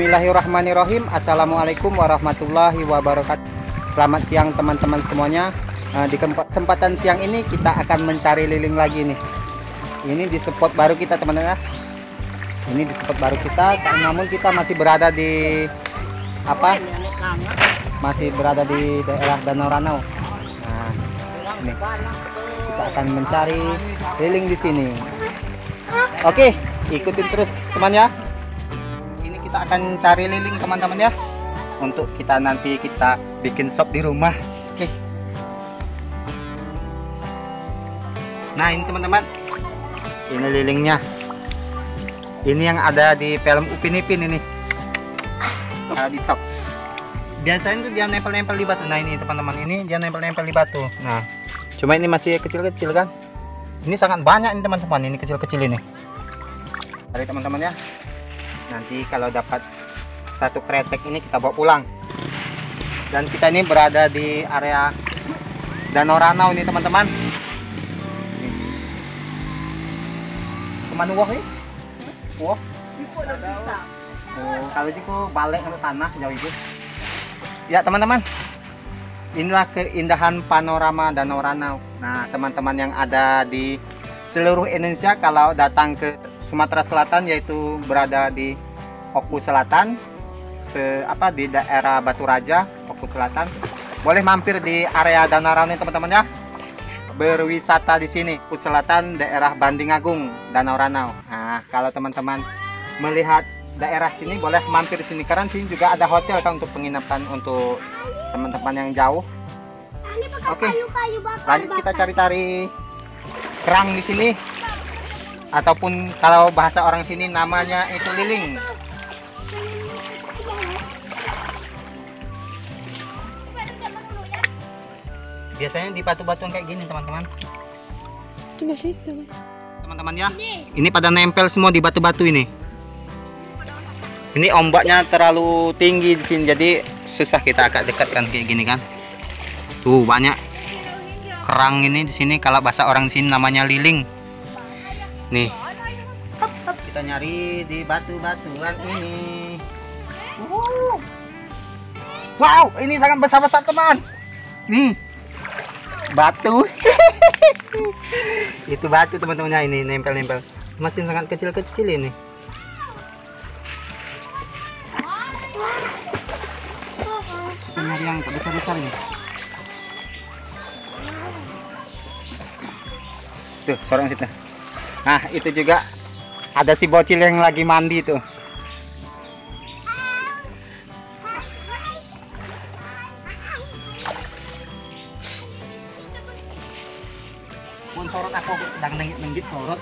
Bismillahirrahmanirrahim. Assalamualaikum warahmatullahi wabarakatuh. Selamat siang teman-teman semuanya. Di kesempatan siang ini kita akan mencari liling lagi nih. Ini di spot baru kita teman-teman. Ini di spot baru kita, namun kita masih berada di masih berada di daerah Danau Ranau. Nah, ini kita akan mencari liling di sini. Oke, ikutin terus teman ya. Ini kita akan cari liling teman-teman ya, untuk kita nanti kita bikin sop di rumah. Oke. Nah ini teman-teman, ini lilingnya. Ini yang ada di film Upin Ipin ini. Kalau di sop biasanya tuh dia nempel-nempel di batu. Nah ini teman-teman, ini dia nempel-nempel di batu. Nah cuma ini masih kecil-kecil kan. Ini sangat banyak ini teman-teman, ini kecil-kecil ini. Cari teman-teman ya. Nanti kalau dapat satu kresek ini kita bawa pulang. Dan kita ini berada di area Danau Ranau ini teman-teman. Kemana wah ini? Wah. Oh, kalau itu balik ke tanah jauh itu. Ya teman-teman, inilah keindahan panorama Danau Ranau. Nah teman-teman yang ada di seluruh Indonesia, kalau datang ke Sumatera Selatan, yaitu berada di Oku Selatan, di daerah Batu Raja, Oku Selatan, boleh mampir di area Danau Ranau ini teman-teman ya. Berwisata di sini, Oku Selatan, daerah Banding Agung, Danau Ranau. Nah kalau teman-teman melihat daerah sini, boleh mampir di sini, karena sini juga ada hotel kan untuk penginapan untuk teman-teman yang jauh. Oke, lanjut kita cari-cari kerang di sini, ataupun kalau bahasa orang sini namanya itu liling. Biasanya di batu-batuan kayak gini teman-teman. Teman-teman ya, ini pada nempel semua di batu-batu ini. Ini ombaknya terlalu tinggi di sini, jadi susah kita agak dekat kan kayak gini kan. Tuh banyak kerang ini di sini, kalau bahasa orang sini namanya liling. Nih, kita nyari di batu-batuan ini. Wow, ini sangat besar-besar teman. Nih, batu. Itu batu teman-temannya, ini nempel-nempel. Masih sangat kecil-kecil ini. Nyari yang besar-besar ini. Tuh, sorong situ. Nah, itu juga ada si bocil yang lagi mandi tuh. Pun sorot aku sedang nenggit sorot.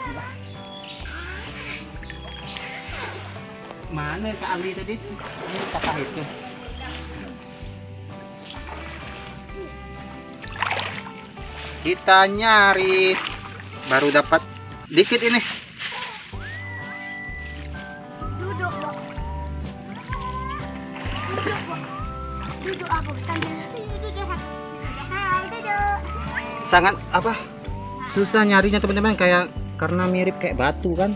Mana kali tadi? Ini kata itu. Kita nyari, baru dapat dikit ini. Duduk aku Sangat susah nyarinya teman-teman, kayak karena mirip kayak batu kan.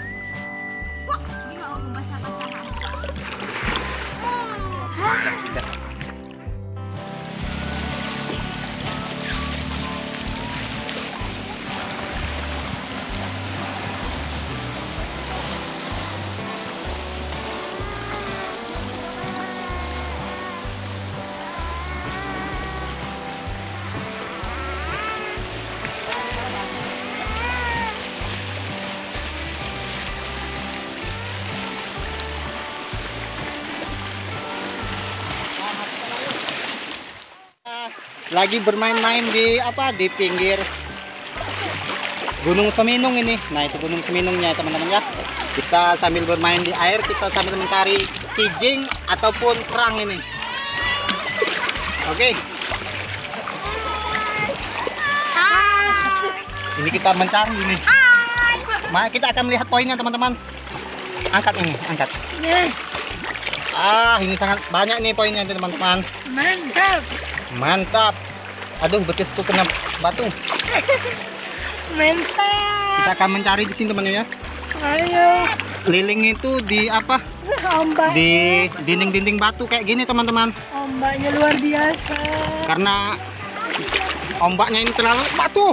Lagi bermain-main di pinggir Gunung Seminung ini. Nah itu Gunung Seminungnya teman-teman ya. Kita sambil bermain di air, kita sambil mencari kijing ataupun kerang ini. Oke. Ini kita mencari ini. Kita akan melihat poinnya teman-teman. Angkat ini, angkat. Ini sangat banyak nih poinnya teman-teman. Mantap. Mantap. Aduh, betisku kena batu. Mantap. Kita akan mencari di sini teman-teman ya. Ayo. liling itu di apa? Ombak. Di dinding-dinding batu kayak gini teman-teman. Ombaknya luar biasa. Karena ombaknya ini terlalu batu.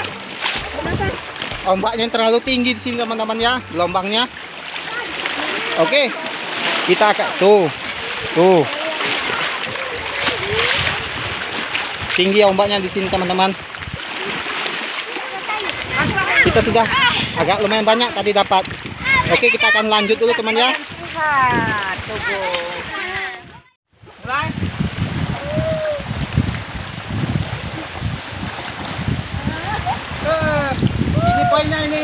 Ombaknya yang terlalu tinggi di sini teman-teman ya, gelombangnya. Oke. Kita akan tuh. Tinggi ombaknya di sini teman-teman. Kita sudah agak lumayan banyak tadi dapat. Oke, kita akan lanjut dulu teman ya. Mulai. Ini poinnya ini.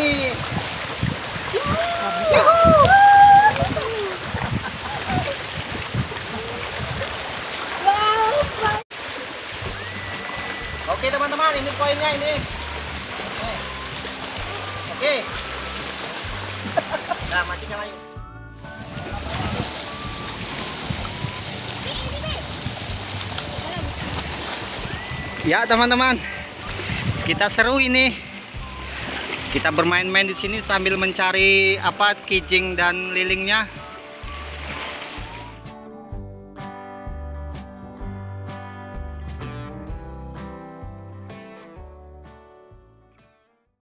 Oke teman-teman, ini poinnya ini. Oke. Nah, matikan lagi. Ya teman-teman, kita seru ini. Kita bermain-main di sini sambil mencari apa kijing dan lilingnya.